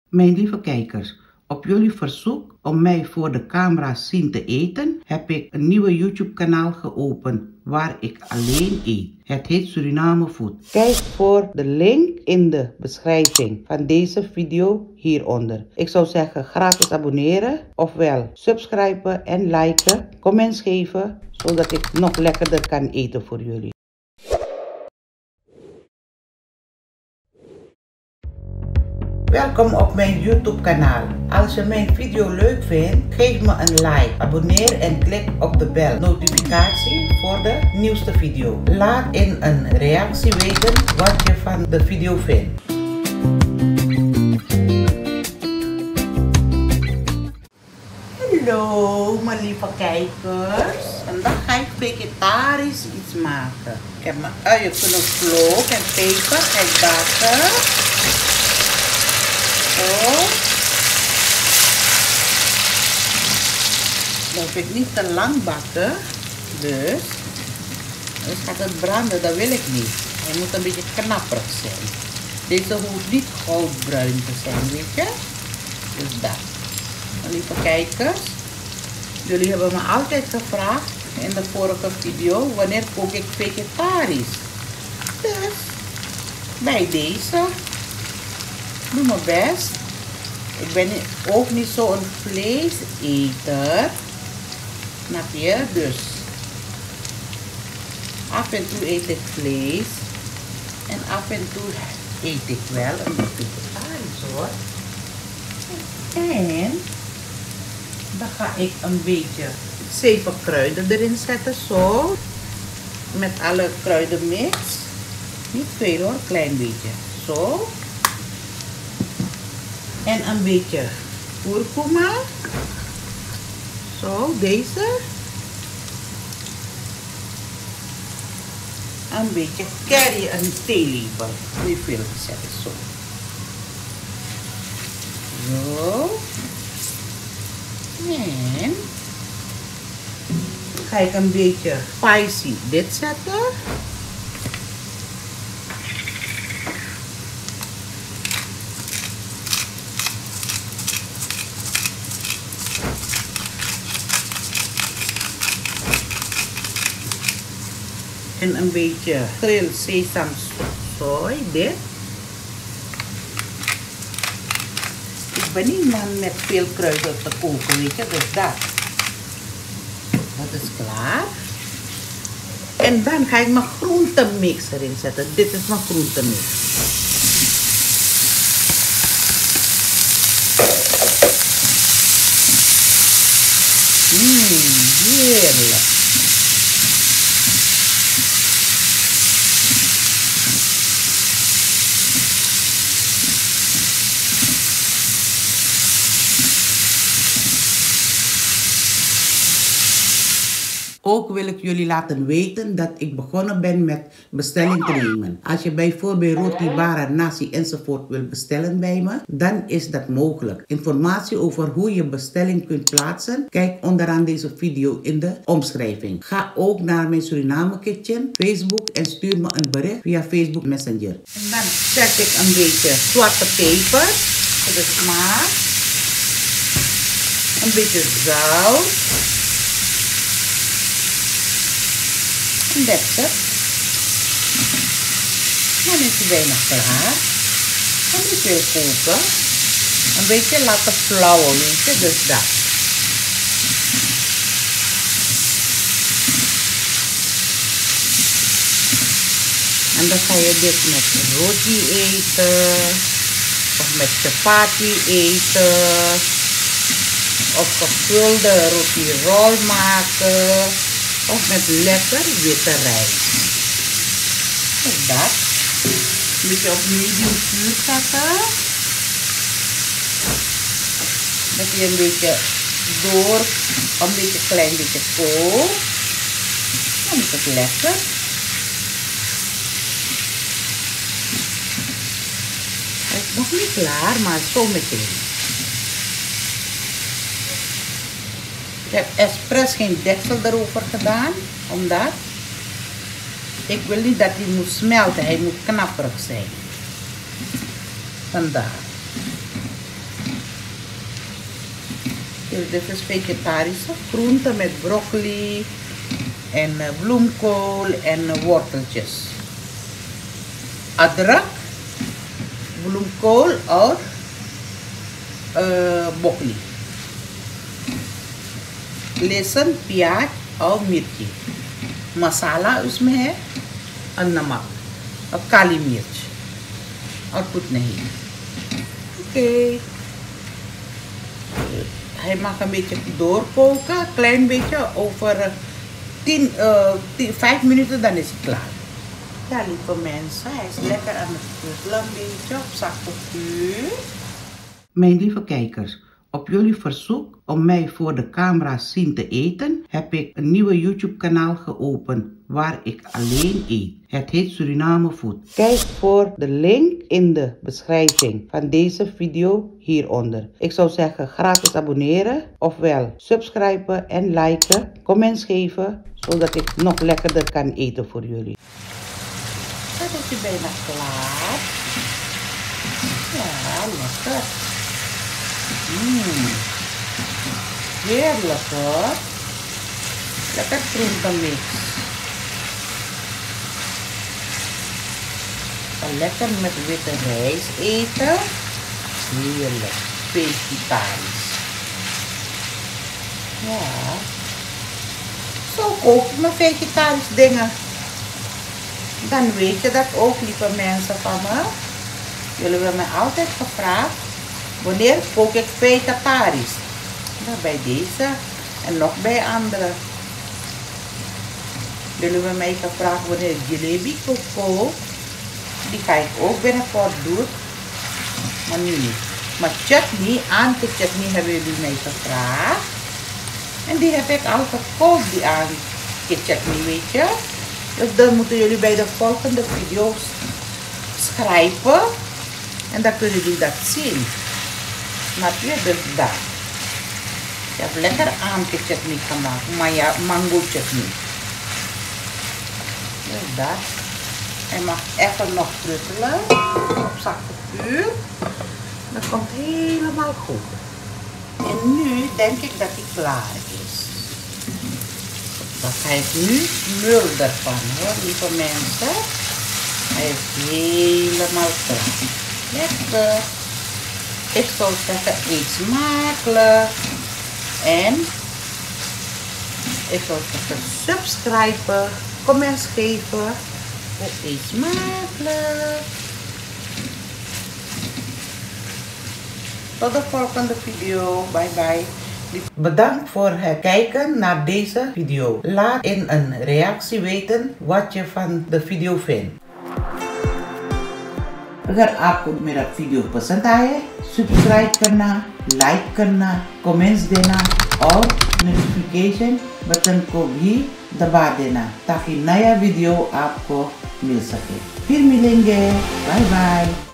Mijn lieve kijkers, op jullie verzoek om mij voor de camera zien te eten, heb ik een nieuwe YouTube kanaal geopend waar ik alleen eet. Het heet Suriname Food. Kijk voor de link in de beschrijving van deze video hieronder. Ik zou zeggen gratis abonneren, ofwel subscriben en liken, comments geven, zodat ik nog lekkerder kan eten voor jullie. Welkom op mijn YouTube kanaal. Als je mijn video leuk vindt, geef me een like, abonneer en klik op de bel notificatie voor de nieuwste video. Laat in een reactie weten wat je van de video vindt. Hallo mijn lieve kijkers. Vandaag ga ik vegetarisch iets maken. Ik heb mijn uien, knoflook en peper ga ik bakken. Dat wil ik niet te lang bakken, dus gaat het branden, dat wil ik niet. Hij moet een beetje knapperig zijn. Deze hoeft niet goudbruin te zijn, weet je. Dus dat. Lieve kijkers, jullie hebben me altijd gevraagd in de vorige video, wanneer kook ik vegetarisch. Dus, bij deze, doe mijn best. Ik ben ook niet zo'n vleeseter, snap je? Dus af en toe eet ik vlees en af en toe eet ik wel een vegetarisch hoor. En dan ga ik een beetje 7 kruiden erin zetten, zo. Met alle kruidenmix. Niet veel hoor, klein beetje. Zo. En een beetje kurkuma. Zo, deze. Een beetje curry en theelepel. Niet veel gezet, zo. Zo. En ga ik een beetje spicy dit zetten. En een beetje grill sesamsooi, dit. Ik ben niet man met veel kruiden te koken, weet je, dus dat. Dat is klaar. En dan ga ik mijn groentemix erin zetten. Dit is mijn groentemix. Heerlijk. Ook wil ik jullie laten weten dat ik begonnen ben met bestelling te nemen. Als je bijvoorbeeld roti, bara, nasi enzovoort wil bestellen bij me, dan is dat mogelijk. Informatie over hoe je bestelling kunt plaatsen, kijk onderaan deze video in de omschrijving. Ga ook naar mijn Suriname Kitchen, Facebook en stuur me een bericht via Facebook Messenger. En dan zet ik een beetje zwarte peper voor de smaak. Een beetje zout. En that's it. Dan is het bijna klaar. Dan moet je koken. Een beetje laten flauwen, weet je, dus dat. En dan ga je dit met roti eten. Of met chapati eten. Of gevulde roti roll maken. Of met lekker witte rijst. Dus dat. Een beetje op medium vuur zetten. Dat je een beetje door, een beetje klein beetje kookt. Dan is het lekker. Het is nog niet klaar, maar zo meteen. Ik heb expres geen deksel erover gedaan, omdat ik wil niet dat hij moet smelten, hij moet knapperig zijn. Vandaar. dit is vegetarische groenten met broccoli en bloemkool en worteltjes. Adrak, bloemkool और broccoli, लहसुन, प्याज और मिर्ची, मसाला उसमें है और नमक और काली मिर्च और कुछ नहीं. Oké. Hij mag een beetje doorkoken, klein beetje, over 5 minuten dan is hij klaar. Ja, lieve mensen, hij is lekker aan het puzzelen, een beetje op zachte vuur. Mijn lieve kijkers, op jullie verzoek om mij voor de camera zien te eten, heb ik een nieuwe YouTube kanaal geopend waar ik alleen eet. Het heet Suriname Food. Kijk voor de link in de beschrijving van deze video hieronder. Ik zou zeggen gratis abonneren, ofwel subscriben en liken, comments geven, zodat ik nog lekkerder kan eten voor jullie. Dat is je bijna klaar. Ja, lekker. Heerlijk hoor. Lekker groentemix. Lekker met witte rijst eten. Heerlijk. Vegetarisch. Ja. Zo kook ik mijn vegetarische dingen. Dan weet je dat ook, lieve mensen van me. Jullie hebben mij altijd gevraagd, wanneer kook ik vegetarisch? Nou, bij deze en nog bij anderen. Jullie hebben mij gevraagd wanneer ik jalebi kook. Die ga ik ook binnenkort doen. Maar nu niet. Maar chutney, aardappelchutney hebben jullie mij gevraagd. En die heb ik al gekookt, die aardappelchutney, weet je. Dus dan moeten jullie bij de volgende video's schrijven. En dan kunnen jullie dat zien. Snap je? Dus dat. Ik heb lekker aardappelchutney gemaakt. Maar ja, mango chutney. Dus dat. Hij mag even nog pruttelen op zachte vuur. Dat komt helemaal goed. En nu denk ik dat hij klaar is. Dan ga ik nu mulder van, hoor, lieve mensen. Hij is helemaal klaar. Lekker. Ik zou zeggen, eet smakelijk. En ik zou zeggen, subscriben, comments geven. Het is smakelijk. Tot de volgende video. Bye bye. Bedankt voor het kijken naar deze video. Laat in een reactie weten wat je van de video vindt. अगर आपको मेरा वीडियो पसंद आए, सब्सक्राइब करना, लाइक करना, कमेंट्स देना और notification button को भी दबा देना ताकि नया वीडियो आपको मिल सके. फिर मिलेंगे. Bye bye.